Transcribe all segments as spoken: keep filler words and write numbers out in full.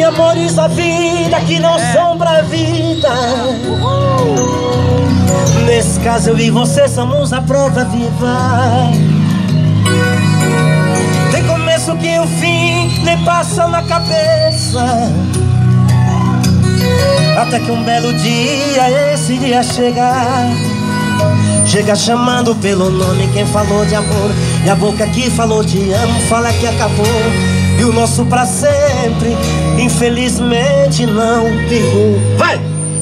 amores da vida que não são pra vida. Nesse caso eu e você somos a prova viva. Tem começo que o fim nem passa na cabeça, até que um belo dia esse dia chegar. Chega chamando pelo nome quem falou de amor, e a boca que falou te amo fala que acabou. E o nosso pra sempre infelizmente não vingou. Vai!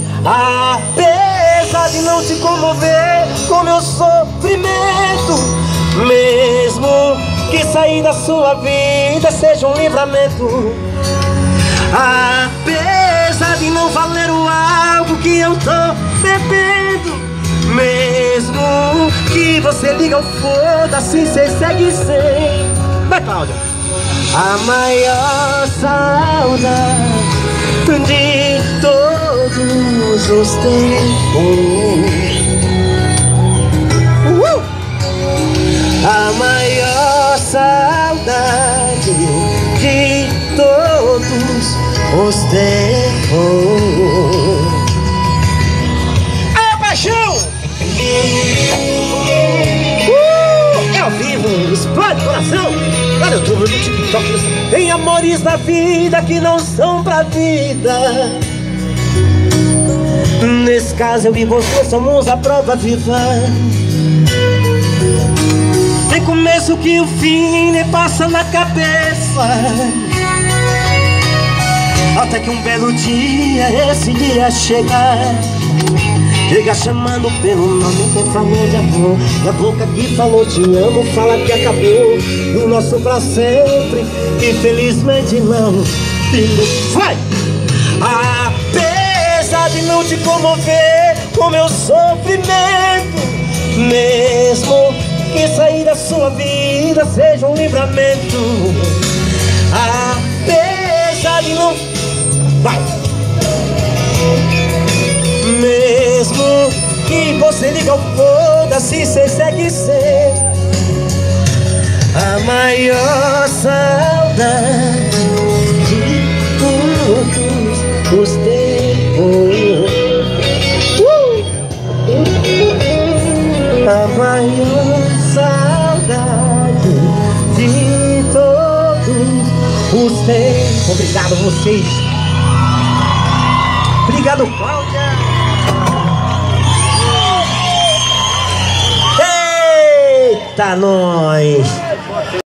Apesar de não te comover com meu sofrimento, mesmo que sair da sua vida seja um livramento, apesar de não valer o algo que eu tô bebendo, mesmo que você liga o foda-se, cê segue sem. Vai, Cláudia! A maior saudade de todos os tempos, uh! A maior saudade de todos os tempos. É paixão! Uh! É ao vivo, explode o coração. Lá no YouTube, no TikTok. Tem amores da vida que não são pra vida. Nesse caso eu e você somos a prova viva. Tem começo que o fim nem passa na cabeça, até que um belo dia esse dia chegar. Chega chamando pelo nome quem falou de amor, e a boca que falou te amo fala que acabou. E o nosso pra sempre infelizmente não vingou. Vai! Apesar de não te comover com meu sofrimento, mesmo que sair da sua vida seja um livramento, apesar de não... Vai! Mesmo que você liga o foda-se, cê segue ser a maior saudade de todos os tempos, uh! A maior saudade de todos os tempos. Obrigado vocês. Obrigado, Cláudia. Eita, nós!